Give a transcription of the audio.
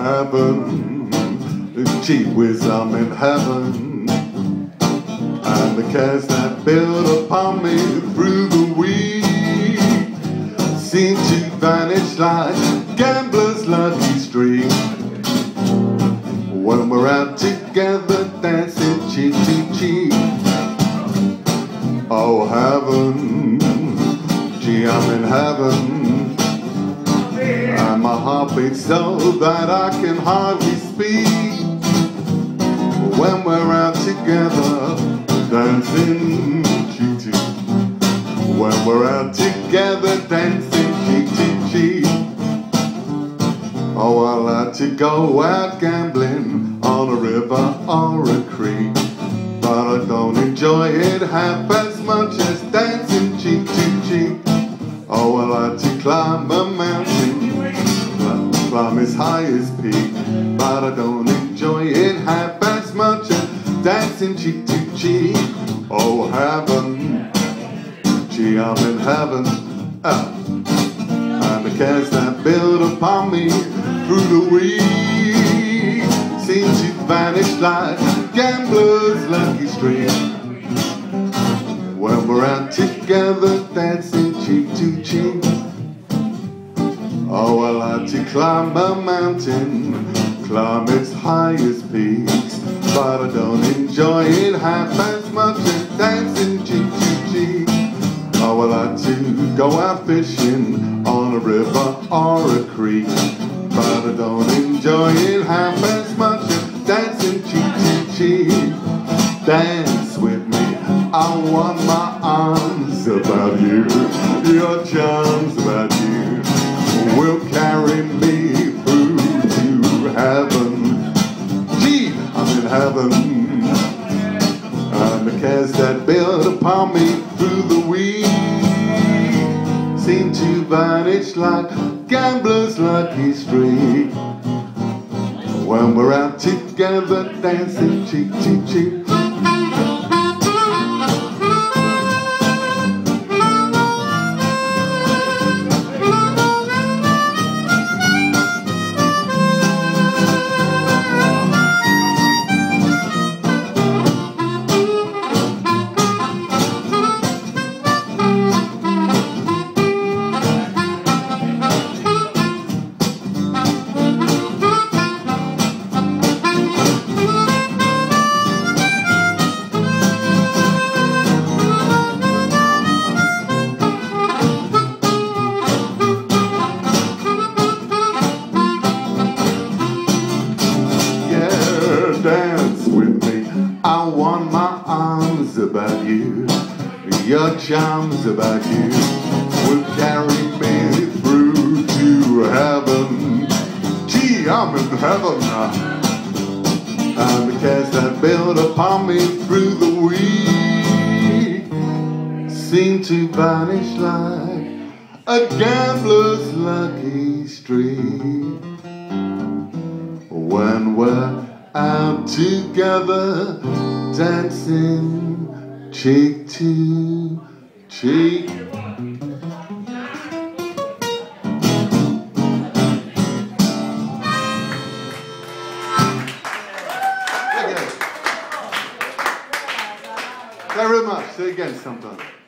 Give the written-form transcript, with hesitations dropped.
heaven, gee whiz, I'm in heaven. And the cares that build upon me through the week seem to vanish like gambler's lucky streak. When we're out together dancing cheek to cheek. Oh heaven, gee I'm in heaven. And my heart beats so that I can hardly speak. When we're out together dancing cheek to cheek. When we're out together dancing cheek to cheek. Oh, I like to go out gambling on a river or a creek, but I don't enjoy it half as much as dancing cheek to cheek. Oh, I like to climb a mountain, climb as high as peak, but I don't enjoy it half as much as dancing cheek to cheek. Oh, heaven, gee, I'm in heaven. And the cares that build upon me through the week seem to vanish like gambler's lucky streak. When we're out together dancing cheek to cheek. Oh, I like to climb a mountain, climb its highest peaks, but I don't enjoy it half as much as dancing cheek to cheek. Oh, I like to go out fishing on a river or a creek, but I don't enjoy it half as much as dancing cheek to cheek. Dance with me, I want my arms about you, your charms about you will carry me through to heaven. Gee, I'm in heaven. And the cares that build upon me through the week seem to vanish like gambler's lucky streak. When we're out together dancing cheek to cheek. Dance with me, I want my arms about you, your charms about you will carry me through to heaven. Gee, I'm in heaven now. And the cares that build upon me through the week seem to vanish like a gambler's lucky streak. When we're out together dancing cheek to cheek. Thank you very much. See you again sometime.